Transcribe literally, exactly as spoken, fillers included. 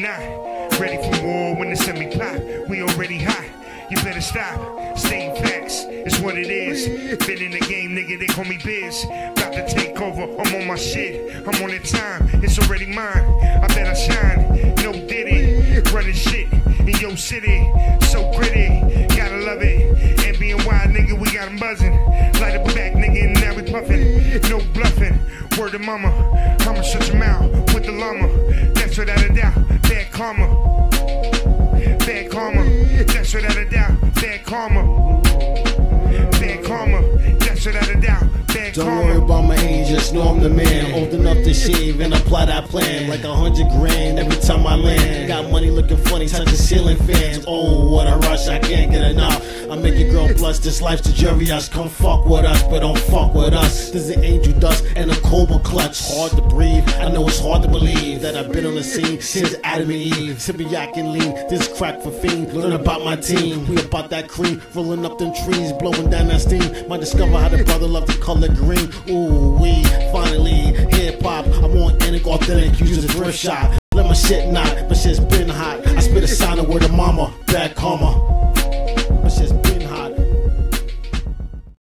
not ready for war when the semi-pop. We already hot. You better stop. Stating facts, it's what it is. Been in the game, nigga, they call me Biz. About to take over, I'm on my shit. I'm on the time, it's already mine. I bet I shine, no diddy. Running shit in your city, so pretty. Gotta love it. And being wild, nigga, we got 'em buzzing. Light up back, nigga, and now we puffin'. No bluffing, word to mama. I'ma shut your mouth with the llama. That's without a doubt, bad karma. Bad karma, that's without a doubt, bad karma. Bad karma, that's without a doubt, bad Don't karma. worry about my age, just know I'm the man. Old enough to shave and apply that plan. Like a hundred grand every time I land. Got money looking funny, touching ceiling fans. Oh, what a rush, I can't get enough. I make your girl blush, this life's the jury us. Come fuck with us, but don't fuck with us. There's an angel dust and a cobra clutch. Hard to breathe, I know it's hard to believe that I've been on the scene since Adam and Eve. Sipping yak and lean, this crack for fiend. Learn about my team, we about that cream. Rolling up them trees, blowing down that steam. Might discover how the brother love the color green. Ooh, we finally hip hop. I'm on Enic authentic, use a thrift shot. Let my shit knock, my shit's been hot. I spit a sign of word of mama, bad karma.